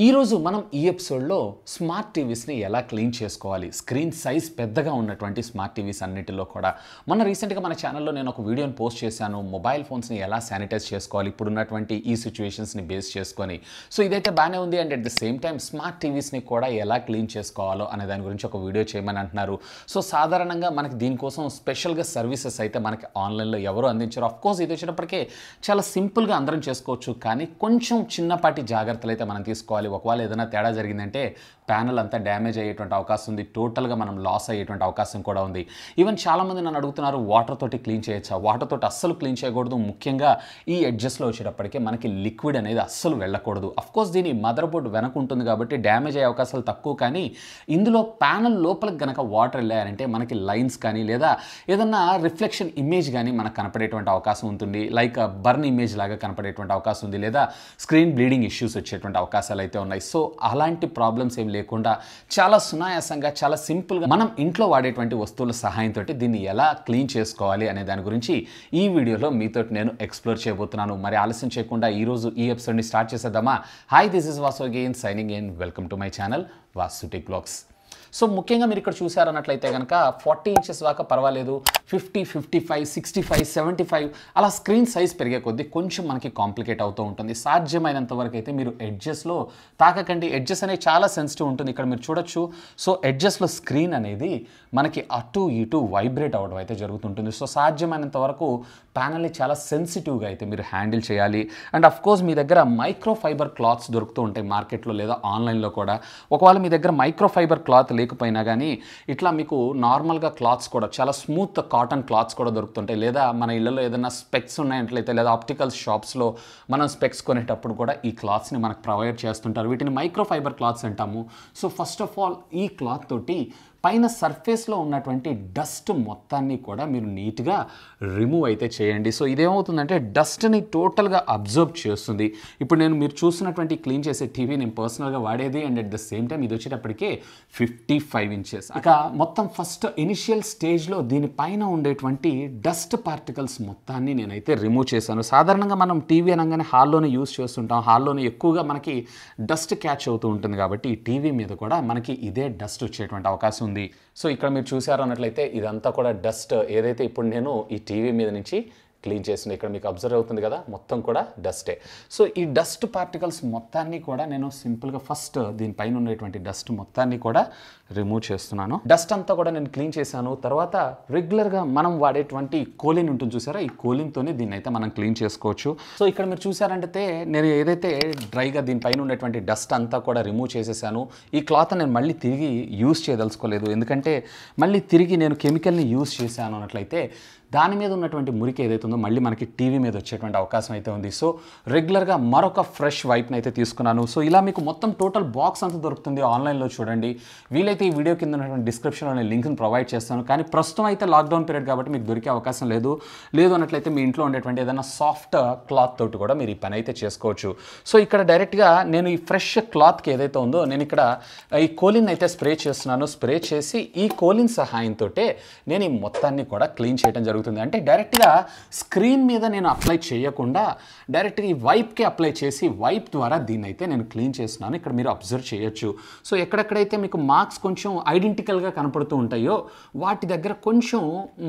ఈరోజు మనం ఈ ఎపిసోడ్లో స్మార్ట్ టీవీస్ని ఎలా క్లీన్ చేసుకోవాలి, స్క్రీన్ సైజ్ పెద్దగా ఉన్నటువంటి స్మార్ట్ టీవీస్ అన్నిటిలో కూడా. మొన్న రీసెంట్గా మన ఛానల్లో నేను ఒక వీడియోని పోస్ట్ చేశాను, మొబైల్ ఫోన్స్ని ఎలా శానిటైజ్ చేసుకోవాలి ఇప్పుడున్నటువంటి ఈ సిచ్యువేషన్స్ని బేస్ చేసుకొని. సో ఇదైతే బాగానే ఉంది. And at the same time smart టీవీస్ని కూడా ఎలా క్లీన్ చేసుకోవాలో అనే దాని గురించి ఒక వీడియో చేయమని అంటున్నారు. సో సాధారణంగా మనకి దీనికోసం స్పెషల్గా సర్వీసెస్ అయితే మనకి ఆన్లైన్లో ఎవరు అందించారు. అఫ్కోర్స్ ఇది వచ్చేటప్పటికే చాలా సింపుల్గా అందరం చేసుకోవచ్చు, కానీ కొంచెం చిన్నపాటి జాగ్రత్తలు అయితే మనం తీసుకోవాలి. ఒకవేళ ఏదైనా తేడా జరిగిందంటే ప్యానల్ అంతా డ్యామేజ్ అయ్యేటువంటి అవకాశం ఉంది, టోటల్గా మనం లాస్ అయ్యేటువంటి అవకాశం కూడా ఉంది. ఈవెన్ చాలామంది నన్ను అడుగుతున్నారు, వాటర్ తోటి క్లీన్ చేయొచ్చా? వాటర్ తోటి అస్సలు క్లీన్ చేయకూడదు. ముఖ్యంగా ఈ ఎడ్జెస్లో వచ్చేటప్పటికే మనకి లిక్విడ్ అనేది అస్సలు వెళ్ళకూడదు. అఫ్కోర్స్ దీని మదర్ బోర్డ్ వెనక ఉంటుంది కాబట్టి డ్యామేజ్ అయ్యే అవకాశాలు తక్కువ, కానీ ఇందులో ప్యానల్ లోపలికి గనక వాటర్ వెళ్ళాయంటే మనకి లైన్స్ కానీ లేదా ఏదన్నా రిఫ్లెక్షన్ ఇమేజ్ కానీ మనకు కనపడేటువంటి అవకాశం ఉంటుంది. లైక్ బర్న్ ఇమేజ్ లాగా కనపడేటువంటి అవకాశం ఉంది, లేదా స్క్రీన్ బ్లీడింగ్ ఇష్యూస్ వచ్చేటువంటి అవకాశాలు అయితే ఉన్నాయి. సో అలాంటి ప్రాబ్లమ్స్ ఏం లేకుండా చాలా సునాయాసంగా, చాలా సింపుల్గా మనం ఇంట్లో వాడేటువంటి వస్తువుల సహాయంతో దీన్ని ఎలా క్లీన్ చేసుకోవాలి అనే దాని గురించి ఈ వీడియోలో మీతో నేను ఎక్స్ప్లోర్ చేయబోతున్నాను. మరి ఆలస్యం చేయకుండా ఈరోజు ఈ ఎపిసోడ్ని స్టార్ట్ చేసేద్దామా? Hi, this is Vasu again signing in. Welcome to my channel Vasu tech vlogs. So ముఖ్యంగా మీరు ఇక్కడ చూసారన్నట్లయితే కనుక 40 ఇంచెస్ దాకా పర్వాలేదు, 50, 55, 65, 75 అలా స్క్రీన్ సైజ్ పెరిగే కొద్దీ కొంచెం మనకి కాంప్లికేట్ అవుతూ ఉంటుంది. సాధ్యమైనంత వరకు అయితే మీరు ఎడ్జెస్లో తాకకండి. ఎడ్జెస్ అనేది చాలా సెన్సిటివ్ ఉంటుంది. ఇక్కడ మీరు చూడొచ్చు. సో ఎడ్జెస్లో స్క్రీన్ అనేది మనకి అటు ఇటు వైబ్రేట్ అవ్వడం అయితే జరుగుతుంటుంది. సో సాధ్యమైనంత వరకు ప్యానల్ని చాలా సెన్సిటివ్గా అయితే మీరు హ్యాండిల్ చేయాలి. అండ్ అఫ్కోర్స్ మీ దగ్గర మైక్రో ఫైబర్ క్లాత్స్ దొరుకుతూ ఉంటాయి మార్కెట్లో లేదా ఆన్లైన్లో కూడా. ఒకవేళ మీ దగ్గర మైక్రో ఫైబర్ క్లాత్ లేకపోయినా కానీ ఇట్లా మీకు నార్మల్గా క్లాత్స్ కూడా, చాలా స్మూత్ కాటన్ క్లాత్స్ కూడా దొరుకుతుంటాయి. లేదా మన ఇళ్ళలో ఏదైనా స్పెక్స్ ఉన్నాయంట్లయితే లేదా ఆప్టికల్ షాప్స్లో మనం స్పెక్స్ కొనేటప్పుడు కూడా ఈ క్లాత్స్ని మనకు ప్రొవైడ్ చేస్తుంటారు. వీటిని మైక్రో ఫైబర్ క్లాత్స్ అంటాము. సో ఫస్ట్ ఆఫ్ ఆల్ ఈ క్లాత్ తోటి పైన సర్ఫేస్లో ఉన్నటువంటి డస్ట్ మొత్తాన్ని కూడా మీరు నీట్గా రిమూవ్ అయితే చేయండి. సో ఇదేమవుతుందంటే డస్ట్ని టోటల్గా అబ్జర్వ్ చేస్తుంది. ఇప్పుడు మీరు చూసినటువంటి క్లీన్ చేసే టీవీ నేను పర్సనల్గా వాడేది. And at the same time ఇది వచ్చేటప్పటికే 55 ఇంచెస్. ఇక మొత్తం ఫస్ట్ ఇనిషియల్ స్టేజ్లో దీనిపైన ఉండేటువంటి డస్ట్ పార్టికల్స్ మొత్తాన్ని నేనైతే రిమూవ్ చేశాను. సాధారణంగా మనం టీవీ అనగానే హాల్లోనే యూస్ చేస్తుంటాం. హాల్లోనే ఎక్కువగా మనకి డస్ట్ క్యాచ్ అవుతూ ఉంటుంది కాబట్టి ఈ టీవీ మీద కూడా మనకి ఇదే డస్ట్ వచ్చేటువంటి అవకాశం ఉంది. సో ఇక్కడ మీరు చూసారు అన్నట్లయితే ఇదంతా కూడా డస్ట్ ఏదైతే ఇప్పుడు నేను ఈ టీవీ మీద నుంచి క్లీన్ చేసిన, ఇక్కడ మీకు అబ్జర్వ్ అవుతుంది కదా, మొత్తం కూడా డస్టే. సో ఈ డస్ట్ పార్టికల్స్ మొత్తాన్ని కూడా నేను సింపుల్గా ఫస్ట్ దీనిపైన ఉండేటువంటి డస్ట్ మొత్తాన్ని కూడా రిమూవ్ చేస్తున్నాను. డస్ట్ అంతా కూడా నేను క్లీన్ చేశాను. తర్వాత రెగ్యులర్గా మనం వాడేటువంటి కోలిన్ ఉంటుంది చూసారా, ఈ కోలిన్తోనే దీన్ని అయితే మనం క్లీన్ చేసుకోవచ్చు. సో ఇక్కడ మీరు చూసారంటే నేను ఏదైతే డ్రైగా దీనిపైన ఉండేటువంటి డస్ట్ అంతా కూడా రిమూవ్ చేసేసాను. ఈ క్లాత్ నేను మళ్ళీ తిరిగి యూస్ చేయదలుచుకోలేదు, ఎందుకంటే మళ్ళీ తిరిగి నేను కెమికల్ని యూస్ చేశాను అన్నట్లయితే దాని మీద ఉన్నటువంటి మురికి ఏదైతే ఉందో మళ్ళీ మనకి టీవీ మీద వచ్చేటువంటి అవకాశం అయితే ఉంది. సో రెగ్యులర్గా మరొక ఫ్రెష్ వైప్ని అయితే తీసుకున్నాను. సో ఇలా మీకు మొత్తం టోటల్ బాక్స్ అంతా దొరుకుతుంది ఆన్లైన్లో. చూడండి, వీలైతే ఈ వీడియో కింద ఉన్నటువంటి డిస్క్రిప్షన్లో నేను లింక్ని ప్రొవైడ్ చేస్తాను. కానీ ప్రస్తుతం అయితే లాక్డౌన్ పీరియడ్ కాబట్టి మీకు దొరికే అవకాశం లేదు. అన్నట్లయితే మీ ఇంట్లో ఉండేటువంటి ఏదైనా సాఫ్ట్ క్లాత్ తోటి కూడా మీరు ఈ పని అయితే చేసుకోవచ్చు. సో ఇక్కడ డైరెక్ట్గా నేను ఈ ఫ్రెష్ క్లాత్కి ఏదైతే ఉందో నేను ఇక్కడ ఈ కోలిన్ అయితే స్ప్రే చేస్తున్నాను. స్ప్రే చేసి ఈ కోలిన్ సహాయంతో నేను ఈ మొత్తాన్ని కూడా క్లీన్ చేయడం జరుగుతుంది. అంటే డైరెక్ట్గా స్క్రీన్ మీద నేను అప్లై చేయకుండా డైరెక్ట్గా ఈ వైప్కి అప్లై చేసి వైప్ ద్వారా దీన్ని అయితే నేను క్లీన్ చేస్తున్నాను. ఇక్కడ మీరు అబ్జర్వ్ చేయొచ్చు. సో ఎక్కడెక్కడైతే మీకు మార్క్స్ కొంచెం ఐడెంటికల్గా కనపడుతూ ఉంటాయో వాటి దగ్గర కొంచెం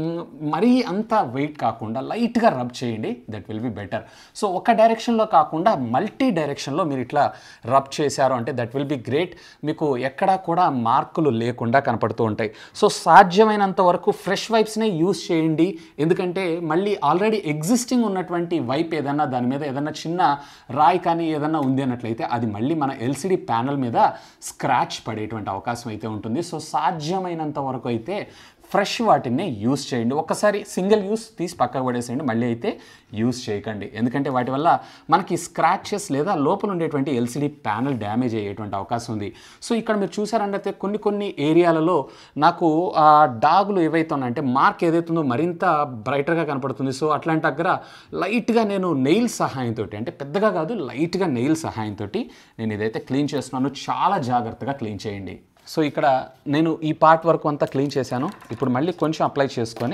మరీ అంత వెయిట్ కాకుండా లైట్గా రబ్ చేయండి. That will be better. So ఒక డైరెక్షన్లో కాకుండా మల్టీ డైరెక్షన్లో మీరు ఇట్లా రబ్ చేశారు అంటే దట్ విల్ బి గ్రేట్. మీకు ఎక్కడా కూడా మార్కులు లేకుండా కనపడుతూ ఉంటాయి. సో సాధ్యమైనంత వరకు ఫ్రెష్ వైప్స్నే యూస్ చేయండి. ఎందుకంటే మళ్ళీ ఆల్రెడీ ఎగ్జిస్టింగ్ ఉన్నటువంటి వైప్ ఏదన్నా దాని మీద ఏదన్నా చిన్న రాయి కానీ ఏదన్నా ఉంది అన్నట్లయితే అది మళ్ళీ మన ఎల్సిడి ప్యానల్ మీద స్క్రాచ్ పడేటువంటి అవకాశం అయితే ఉంటుంది. సో సాధ్యమైనంత వరకు అయితే ఫ్రెష్ వాటిని యూస్ చేయండి. ఒక్కసారి సింగిల్ యూస్ తీసి పక్కకు పడేసేయండి, మళ్ళీ అయితే యూస్ చేయకండి. ఎందుకంటే వాటి వల్ల మనకి స్క్రాచెస్ లేదా లోపల ఉండేటువంటి ఎల్సిడి ప్యానల్ డ్యామేజ్ అయ్యేటువంటి అవకాశం ఉంది. సో ఇక్కడ మీరు చూసారంటే కొన్ని ఏరియాలలో నాకు డాగులు ఏవైతే ఉన్నాయంటే మార్క్ ఏదైతే ఉందో మరింత బ్రైటర్గా కనపడుతుంది. సో అట్లాంటి దగ్గర లైట్గా నేను నెయిల్ సహాయంతో, అంటే పెద్దగా కాదు, లైట్గా నెయిల్ సహాయంతో నేను ఇదైతే క్లీన్ చేస్తున్నాను. చాలా జాగ్రత్తగా క్లీన్ చేయండి. సో ఇక్కడ నేను ఈ పార్ట్ వరకు అంతా క్లీన్ చేశాను. ఇప్పుడు మళ్ళీ కొంచెం అప్లై చేసుకొని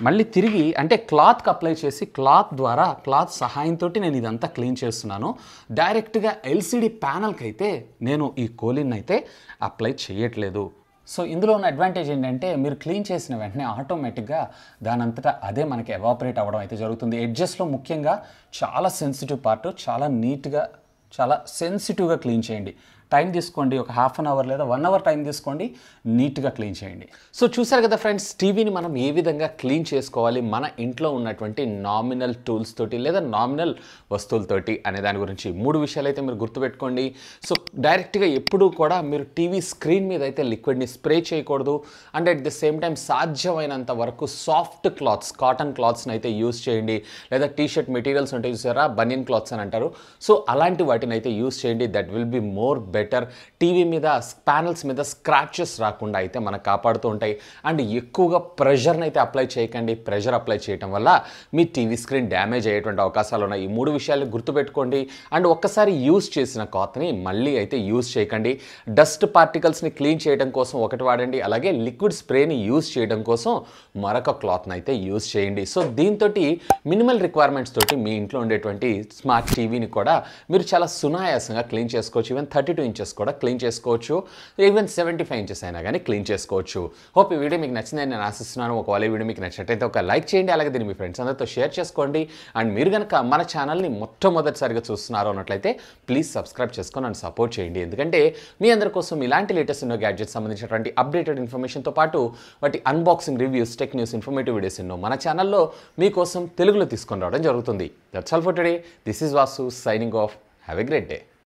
మళ్ళీ తిరిగి అంటే క్లాత్కి అప్లై చేసి క్లాత్ సహాయంతో నేను ఇదంతా క్లీన్ చేస్తున్నాను. డైరెక్ట్గా ఎల్సిడి ప్యానల్కి అయితే నేను ఈ కోలిన్ అయితే అప్లై చేయట్లేదు. సో ఇందులో ఉన్న అడ్వాంటేజ్ ఏంటంటే మీరు క్లీన్ చేసిన వెంటనే ఆటోమేటిక్గా దానంతటా అదే మనకి ఎవాపరేట్ అవ్వడం అయితే జరుగుతుంది. ఎడ్జెస్లో ముఖ్యంగా చాలా సెన్సిటివ్ పార్ట్, చాలా నీట్గా చాలా సెన్సిటివ్గా క్లీన్ చేయండి. టైం తీసుకోండి, ఒక హాఫ్ అన్ అవర్ లేదా 1 అవర్ టైం తీసుకోండి, నీట్గా క్లీన్ చేయండి. సో చూసారు కదా ఫ్రెండ్స్, టీవీని మనం ఏ విధంగా క్లీన్ చేసుకోవాలి మన ఇంట్లో ఉన్నటువంటి నామినల్ టూల్స్ తోటి లేదా నామినల్ వస్తువులతోటి అనే దాని గురించి 3 విషయాలు అయితే మీరు గుర్తుపెట్టుకోండి. సో డైరెక్ట్గా ఎప్పుడూ కూడా మీరు టీవీ స్క్రీన్ మీద అయితే లిక్విడ్ని స్ప్రే చేయకూడదు. And at the same time సాధ్యమైనంత వరకు సాఫ్ట్ క్లాత్స్, కాటన్ క్లాత్స్ని అయితే యూస్ చేయండి. లేదా టీషర్ట్ మెటీరియల్స్ ఉంటాయి చూసారా, బనియన్ క్లాత్స్ అని అంటారు. సో అలాంటి వాటిని అయితే యూస్ చేయండి. That will be more better. TV మీద ప్యానల్స్ మీద స్క్రాచెస్ రాకుండా అయితే మనకు కాపాడుతూ ఉంటాయి. అండ్ ఎక్కువగా ప్రెషర్ని అయితే అప్లై చేయకండి. ప్రెషర్ అప్లై చేయడం వల్ల మీ టీవీ స్క్రీన్ డ్యామేజ్ అయ్యేటువంటి అవకాశాలు ఉన్నాయి. ఈ 3 విషయాలు గుర్తుపెట్టుకోండి. అండ్ ఒక్కసారి యూస్ చేసిన క్లాత్ని మళ్ళీ అయితే యూస్ చేయకండి. డస్ట్ పార్టికల్స్ని క్లీన్ చేయడం కోసం ఒకటి వాడండి, అలాగే లిక్విడ్ స్ప్రేని యూస్ చేయడం కోసం మరొక క్లాత్ని అయితే యూస్ చేయండి. సో దీంతో మినిమల్ రిక్వైర్మెంట్స్ తోటి మీ ఇంట్లో ఉండేటువంటి స్మార్ట్ టీవీని కూడా మీరు చాలా సునాయాసంగా క్లీన్ చేసుకోవచ్చు. ఈవెన్ 32 ఇంచెస్ కూడా క్లీన్ చేసుకోవచ్చు. ఈవెన్ 75 ఇంచెస్ అయినా కానీ క్లీన్ చేసుకోవచ్చు. హోప్ ఈ వీడియో మీకు నచ్చిందని నేను ఆశిస్తున్నాను. ఒకవేళ ఈ వీడియో మీకు నచ్చినట్టయితే ఒక లైక్ చేయండి, అలాగే దీన్ని మీ ఫ్రెండ్స్ అందరితో షేర్ చేసుకోండి. అండ్ మీరు కనుక మన ఛానల్ని మొట్టమొదటిసారిగా చూస్తున్నారు అన్నట్లయితే ప్లీజ్ సబ్స్క్రైబ్ చేసుకొని నన్ను సపోర్ట్ చేయండి. ఎందుకంటే మీ అందరి కోసం ఇలాంటి లేటెస్ట్ ఎన్నో గ్యాడ్జెట్స్ సంబంధించినటువంటి అప్డేటెడ్ ఇన్ఫర్మేషన్తో పాటు వాటి unboxing reviews, tech news, informative videos ఎన్నో మన ఛానల్లో మీకోసం తెలుగులో తీసుకొని రావడం జరుగుతుంది. That's all for today. This is Vasu signing off. Have a great day.